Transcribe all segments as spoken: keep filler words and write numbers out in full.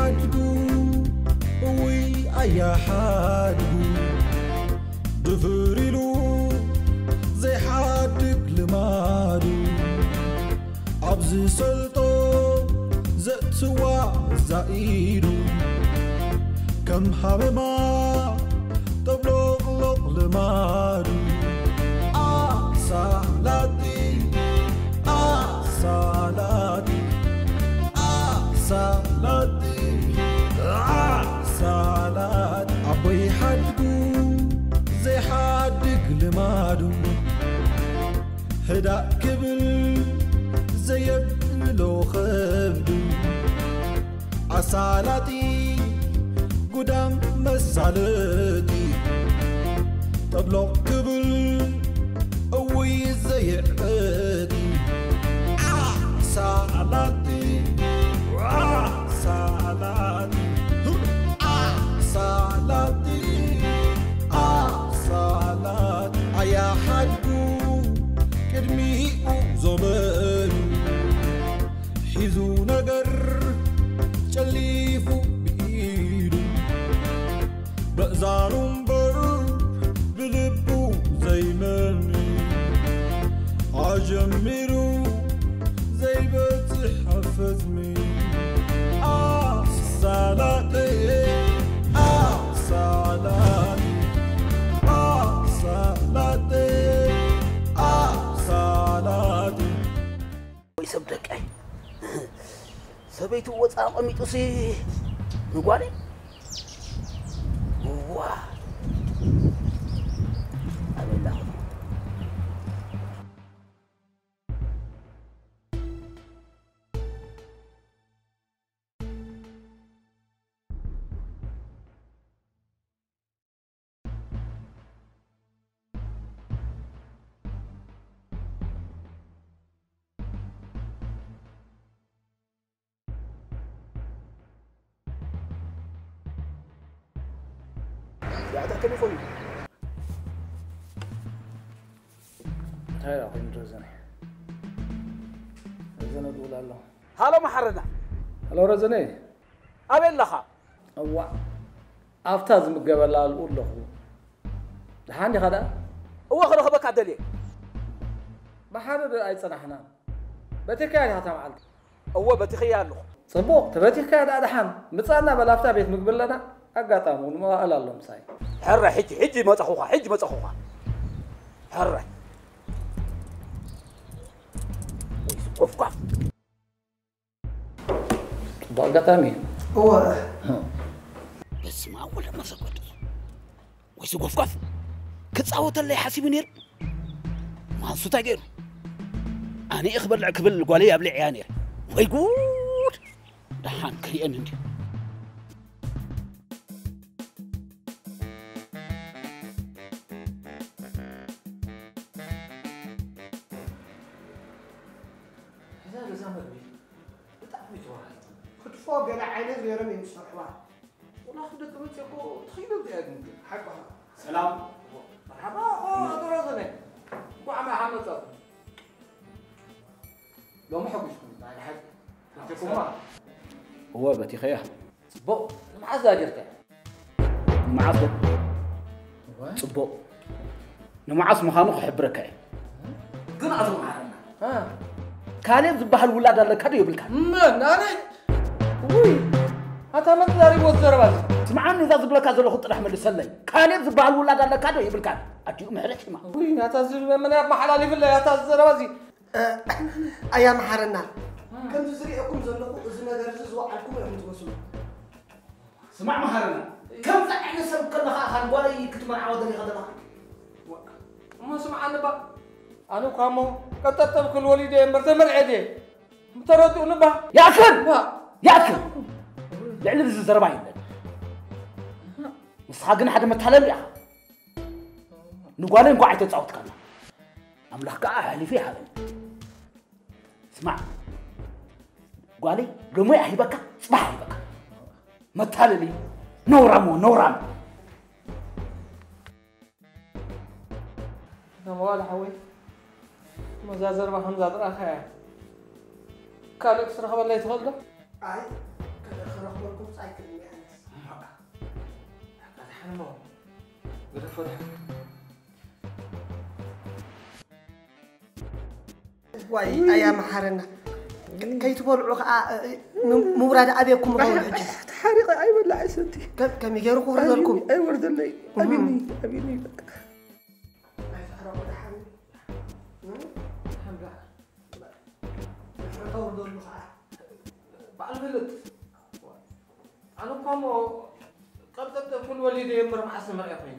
حدقو وي أيا حدقو دفريلو زي حدق لمادو عبزي سلطو زتوا زايدو كم حبما طبلق لق لمادو أصالاتي أصالاتي أصالاتي أصالاتي أبوي حدقو زي حدق لمادو هدا كبل زي يبلو خبدو أصالاتي قدام مسالتي طبلق كبل قوي زي عبادي أصالاتي أصالاتي أصالاتي أصالاتي أيا حدقو كرمي زمان حيزو نقر شليفو بإيدو بأزارهم بر بلبو زي مني عجمرو زي بتحفظني أصالاتي أصالاتي أصالاتي أصالاتي ويسبدك أي سبيتو وصاق أميتو سي نقولي واه أبي الله هذا تليفوني هاي أخوي رزني رزني أقول الله هلا محرنا هلا رزني أبي اللخا أوا أفتاز مقبل أقول له لحاني هذا هو خلو خبك عدلي ما حد أي سنة حنا بتكاد هذا معلق هو بتخيال له صبوا تبتكاد هذا حن متصلنا بلافتا بيت مقبل لنا أقطعون ما قال لهم ساي حرة حجي حجي ما تخوها حجي ما تخوها حرة قف قف ضاقتامي هو بس ما ولا ما سقط ويس قف قف كتصاوت اللي حاسب نير ما صوت غير انا اخبر العكبل قالي ابلع عيانير ويقول دحان كريان انت فوق على عينه غير من مستقبل وناخذ كمان يقول تخيلوا دي حقها سلام مرحبا اه درزني وعم محمد صافي لو ما حبشكم يعني حاجه انتكم ما هو بتي خيا صبو مع زاجرته معاصو صبو نمعاص مخانو خبرك كن عطوا معنا ها كاليب زبحل ولاد الله كدو يبلك من انا وي هذا ما تداري وزر بس سمعني اذا زبلك هذا خط رحمه لسلي كاليب زبحل ولاد الله كدو يبلك اديو محرتي ما وي هتازر من ما حلالي بالله هتازر بس ايام حرنا كم زريعكم زلقوا اذن درز زوعكم يوم تمسلوا سمع مهرنا كم زعنا سب كلها خان ولا كتمر عوضني غدنا ما سمعنا بقى أنا كامو كتبت كل وليدي مرتمر عدي متردو نبا ياكل ياكل لعل بز زرباين مسحقنا حدا متحلل يا نقول نقعد تصوت كنا املاح كاهلي في هذا اسمع قالي لو ما يحبك صباح يحبك متحللي نورامو نورام نموال حوي مزازر وحمزة أخي كانك سرخ بالله يتغلى أي كان خرخ بالكم ምውፃእ ኣይክእልን እየ ኣነስ هذا حنمو قد فرح ዋይ ኣያ መሓረና ከይትበልዑ ከዓ ምውራድ ኣበየኩም ምኾኑ ሕጂ حريقة أيوة لا عسنتي ከመይ ገይሩ ክውር ዘለኩም أيوة ردلي أبيني أبيني بك بعد فلت أنا كم قبضت كل وليد يمر مع سمر يقين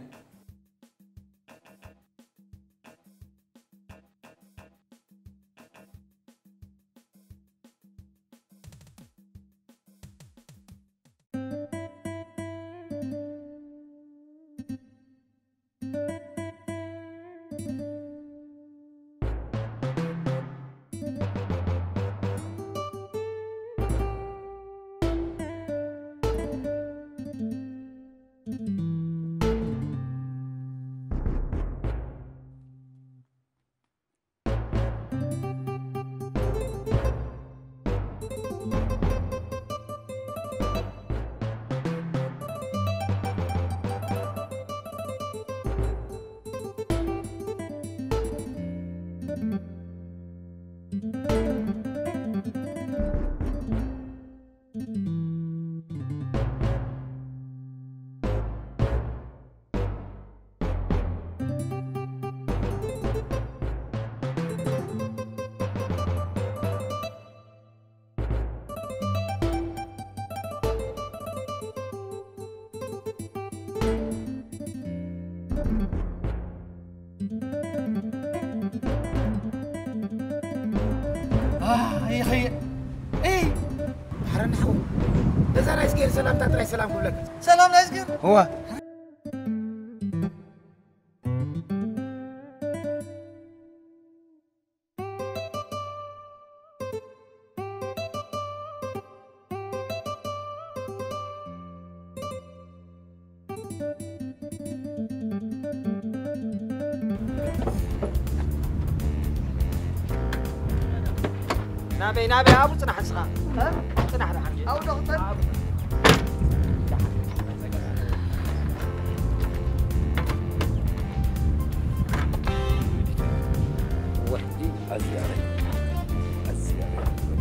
آه يا خي إيه حرنا حو إذا أنا إسكير سلام تطلع سلام كلك ሰላም ናይ ዝገር هو نابي نابي أبو صنع الصغار صنع الحرج ኣው ዶክተር وحدي الزيارة الزيارة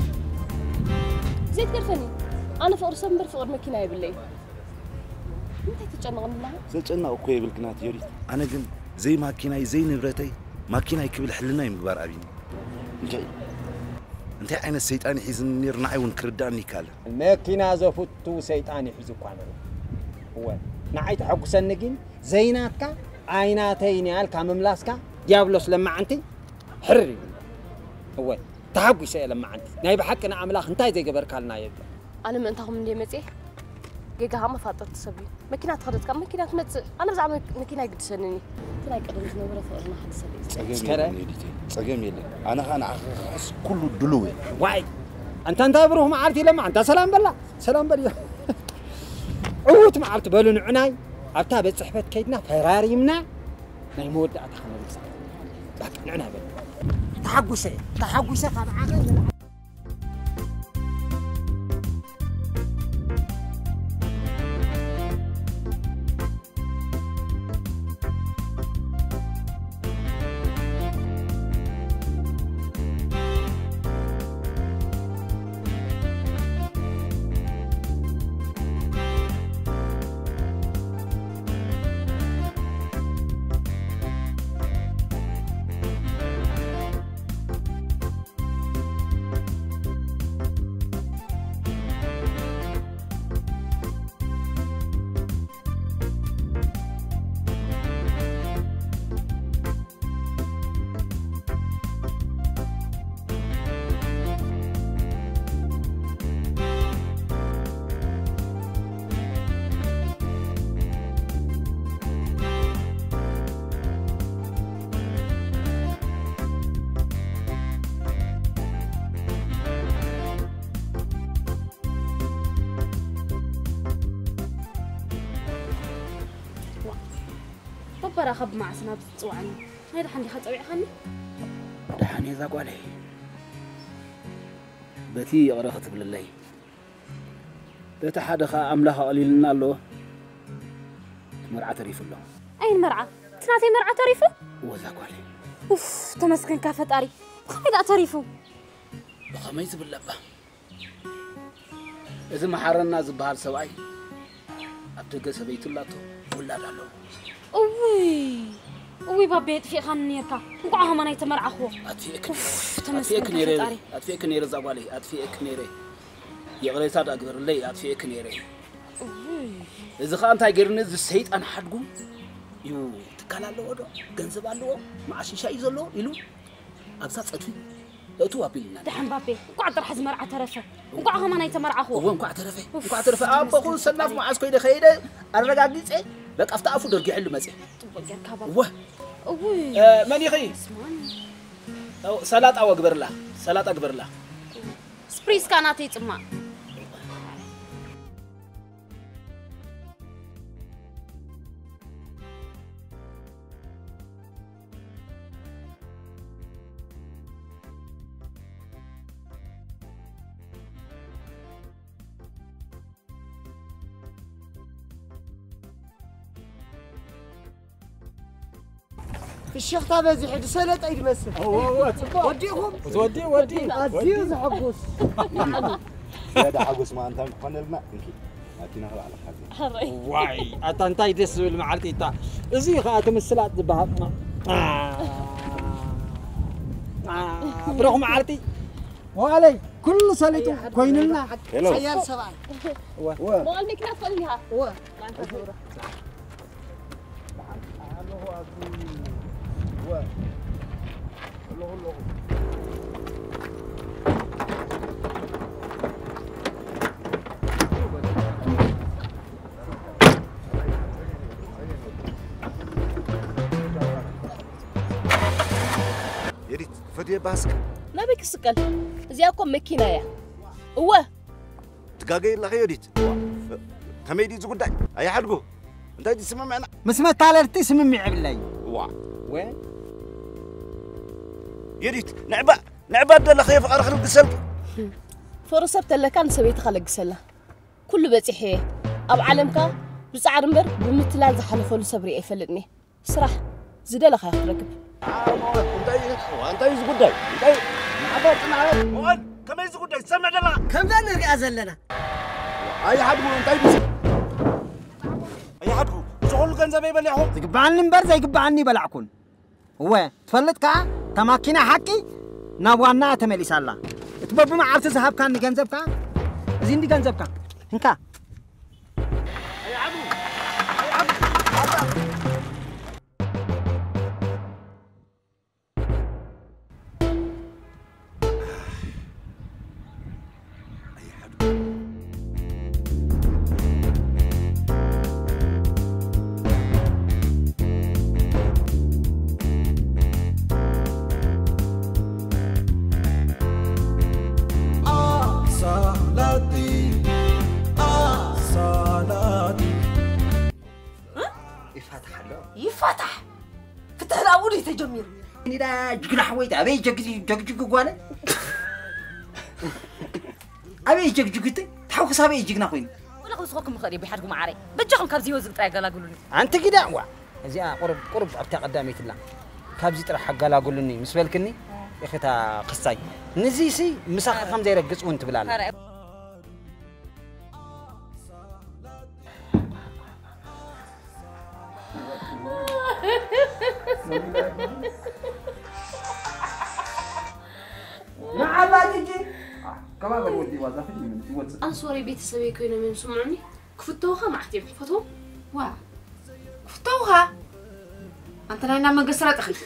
زيت كرفني أنا فقر سمبر فقر مكينة بالليل أنت تتجنن منها؟ زلنا أخوي بالكنات يوري أنا جن زي ماكيناي زي نبرتي ماكيناي كبل حلنا مقبار أبيني جاي أنت عين السيطان حيزن نير نعي ونكرداني كاله الماكينة زفتو سيطاني حيزو كانوا هو نعيت حق سنجين زيناتك عيناتين يالك مملاسك ديابلوس لما عنتي حرري هو تحقي شيء لما عنتي نايب حقنا عملاخ انتاي زي قبر كالنا يبقى أنا من أنتهم اللي مزيه جيجا هم فاتت تسبي ماكينة تخرج كم ماكينة مت أنا بزعم ماكينة قد سنني تلاقي قدرت نورة فقرنا حد سبي سكرة سكرة ميلي أنا أنا أحس كله دلوي واي أنت أنت بروح ما عرفتي لما أنت سلام بالله سلام بالله عوت ما عرفت بالون عناي عرفتها بتصحبت كيدنا فراري منا ناي مودة أتخمر بس باك نعناي بالله تحقوا شيء تحقوا شيء قام عاقل براخب مع سناب تصوعني هذا حندي خطوي خاني دحاني ذا قالي بتي أغرقت بالله بتحدخ أملاها قليلنا له مرعى تريف له أين مرعى؟ تناتي مرعى تريفه؟ وذاك عليه أوف تمسكن كافة أري بخميد أتريفه بخميز باللبة إذا ما حرنا زبال سواي أبتدى سبيت الله تو ولا لا أوي أوي بابيت في خان نيركا نقعهم أنا يتمرعى أخوه أتفيك أتفيك نيري أتفيك نيري زبالي أتفيك نيري يغلي صاد أكبر لي أتفيك نيري إذا خان تاجرني السيد أنا حدقوم يو تكلا له وده جنزب له مع شيء يزلوا يلو أبسط أتفي لا تو أبيلنا دحين بابي قعد رح زمر عترفه وقعهم أنا يتمرعى أخوه وين قعد رفه قعد رفه أبا خلص سناف مع عسكري ده خيره أنا رجع جديد إيه لك أفتح أفضل رجع حلو مسح واه أوي من يخي أو سلطة أو أكبر له سلطة أكبر له سبريس كانت يتسمع الشيخ تابع زي حد سلط أيد مسه هو هو وديهم ودي ودي أزيز حقوس هذا حقوس ما أنت قلنا لنا أتينا على حاجة واي أتانتاي دس بالمعلتي تا زي خاتم السلات بهاب برغم معلتي وعلي كل سليته كوين لنا سيال سبعة ما قال مكناس قلنيها هو ما أنت صورة يريد فدي باسك ما بك سكال زيكم مكينايا هو تقاقي لا يريد كميدي زقول داي أي حدقو أنت هدي سمع معنا مسمى تالرتي سممي عبلاي وا وين يريد نعبا نعبا ده لخيف أرخ القسل فرصة بتلكان سويت خلق سلا كل بتحيه أب علمك بسعر مبر بمثلال زحلفوا لصبري يفلتني صراح زدل خير ركب أنت أنت يزقول داي أنت نعبا تنعب وين كم يزقول داي سمع دلا كم ذا نرجع زلنا أي حدقو أنت يبس أي حدقو شغل كان زبي بلعهم يقبعني نبر زي يقبعني بلعكون هو تفلت كا تماكينا حقي نابوانا تمليس الله تبب ما عرفت ذهب كان جنزب كا زين دي جنزب كا هنكا أي عدو أي عدو أصالاتي أصالاتي يفتح له يفتح فتح الأول يتجمير إني دا جقنا حويت أبي جق جق جق قوانا أبي جق جقتي تحوك سابي جقنا خوين ولا خصكم خدي بحركم معاري بتجهم كابزي وزق طايقه لا قولوني أنت كده وا زي قرب قرب أبتاع قدامي الله كابزي ترى حق لا قولني مسبلكني يا أخي تا قصاي نزيسي مساخ خم زي رقص وأنت بلال نعم جيجي كمان بودي وظيفتي من واتس أنا صوري بيت سوي كينو من سمعني كفتوها ما أحتي فتو وا كفتوها أنت لا نعم قصرت أخي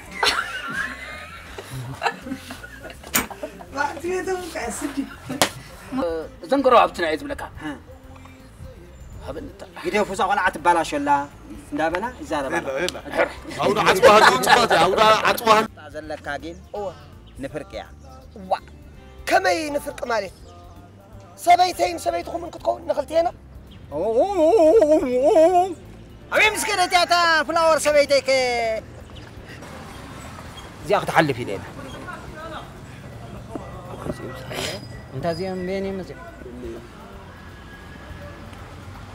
ما تيجي كأسدي زنقروا عبتنا عيد بلكا هبن الطلع قد يفوز ولا عتبالاش ولا ندابنا زارب إلا إلا عودا عطوها تقاطع عودا عطوها تعزل لك كاجين أوه نفرق يعني وا كمي نفرق مالي سبيتين سبيتكم من كتكون نخلتينا أوه أبي مسكرة تاتا فلاور سبيتك زي أخذ حل في ليلة أنت زي بيني مزي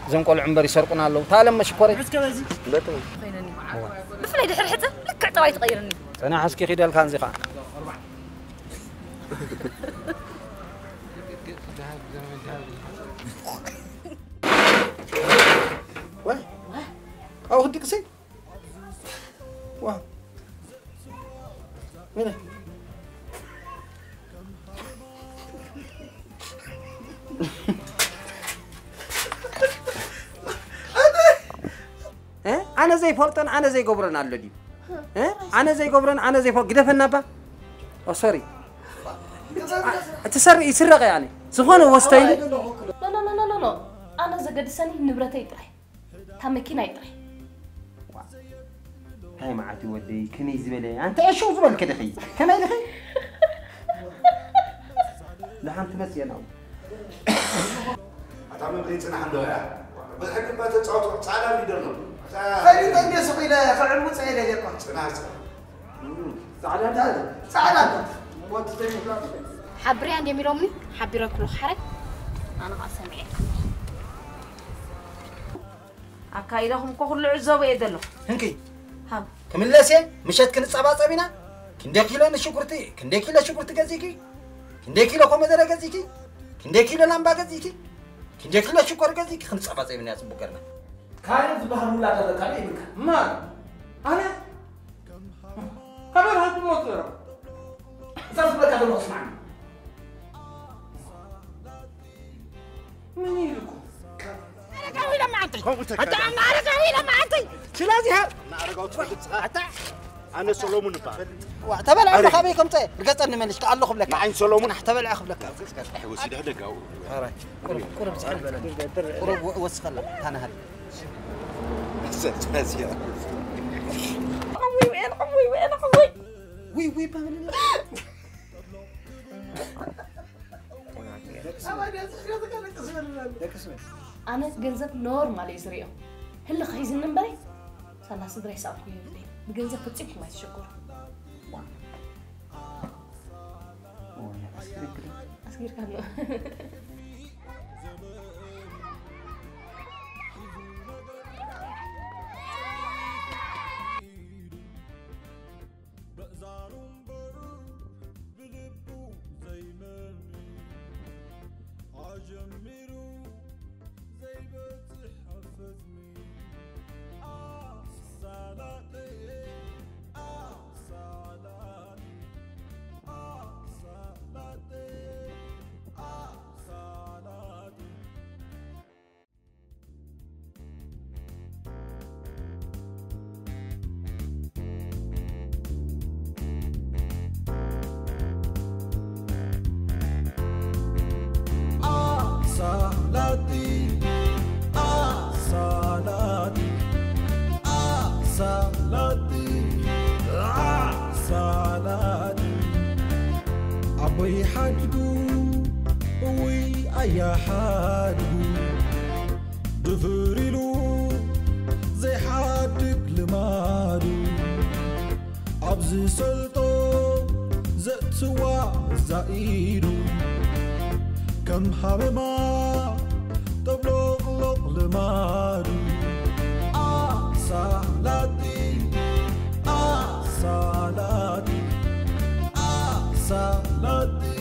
زنقول عمبر يسرقنا الله تعال ماشي كوري عسكر بزي لا تمام خينني بفلاي دحر حتى لك عطاي تغيرني انا حسكي خيدال كان زيقا واه او هديك سي واه مين أنا زي فلتن أنا زي قبرن على الدين أنا زي قبرن أنا زي فلتن قدف النبا أو سوري تسرق يسرق يعني زخانة وستين لا لا لا لا لا أنا زقد سني نبرتي يطرح تمكين يطرح هاي معاتي ودي كني زبالة أنت إيش شو زبال كده خي كم هاي خي لا أنت مسي أنا أتعمل بريد سنة حمد وياه بس حكي ما تتصعد تعالى لي درنو خلي تنجي سقيلة فعل متسائلة لكم سنة سعادة هذا سعادة حبري عندي ميرومني حبري أكل حرك أنا قاسمي أكايلهم كل عزوة يدلو هنكي هم كمل لسه مشيت كنت صعبة صعبينا كندي كيلو نشكرتي كندي كيلو شكرتي جزيكي كندي كيلو كم درجة جزيكي كندي كيلو لامبا جزيكي كندي كيلو شكر جزيكي خمس صعبة صعبينا يا سبوكرنا كان في بحر ولا هذا كان يبكى ما أنا كمان هاد موتر صار لك هذا المصنع من يلكم قوي لما عطي أنت أنا قوي لما عطي شلازي ها حتى أنا سولومون بقى تبع عمرك أبيكم تي رجعتني مالش تعال خبلك معين سولومون تبع خبلك حوسي ده دقة هراي كورة بسحب بلد كورة وسخلة أنا هل زازيا قوي وين قوي وين قوي وي وي بعمل أنا جنزب نورمال يزريهم هلا خايزين نمبري سلا صدري ساقو يبدي بجنزب فتيك ما تشكر أسكير كانوا Asalati, Asalati, Asalati, Asalati. Aboy hadgu, oy aya hadgu. Dufurilu, zay hadik limadu. Abzi solto, zatwa zaidu. كم حرما تبلغ لق لمارو أصالاتي أصالاتي أصالاتي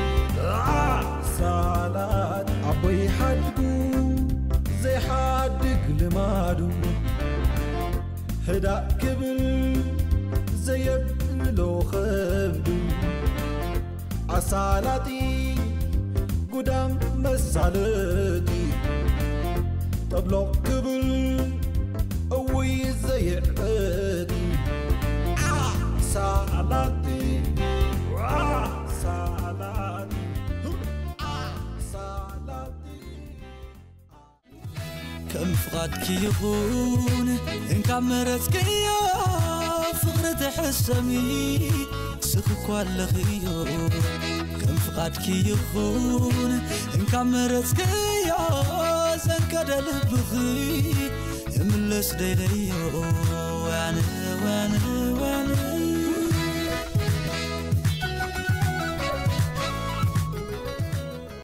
أصالاتي أبوي حدقو زي حدق لمارو هدا كبل زي يبلو خبدو أصالاتي قدام مسالتي تبلغ قبل قوي زي عقدي سالاتي سالاتي سالاتي كم فقدك يخون إن كمرتك يا فقرة حسمي سخك ولا خيو كم فقدك يخون إن كمرتك يا زنكد لبخي يملس ديليو وانا وانا وانا